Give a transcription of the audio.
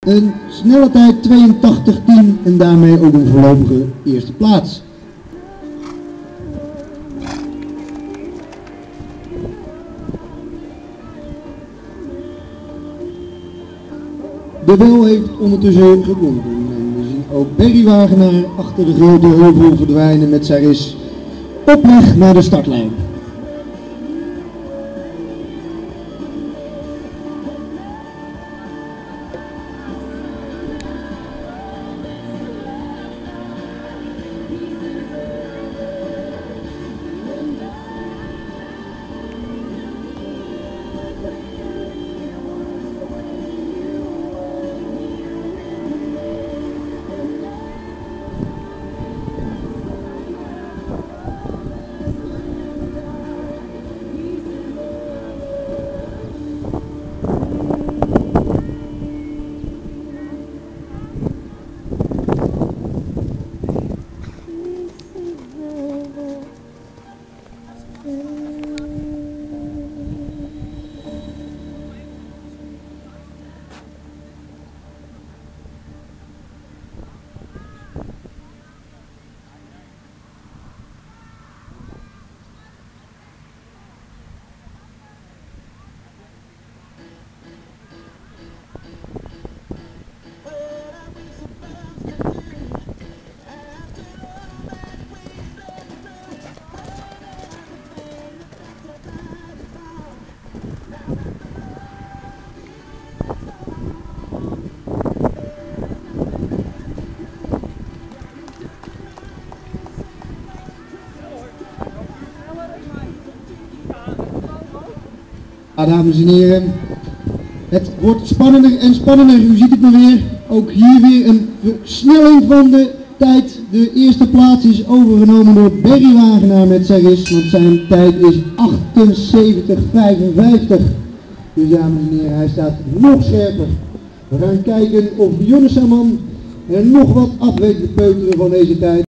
Een snelle tijd 82:10 en daarmee ook een voorlopige eerste plaats. De bel heeft ondertussen geklonken en we zien ook Berry Wagenaar achter de grote heuvel verdwijnen met Saris op weg naar de startlijn. Ja, dames en heren, het wordt spannender en spannender, u ziet het maar weer. Ook hier weer een versnelling van de tijd. De eerste plaats is overgenomen door Berry Wagenaar met Saris, want zijn tijd is 78:55. Dus dames en heren, hij staat nog scherper. We gaan kijken of Jonas Saman er nog wat af weet te peuteren van deze tijd.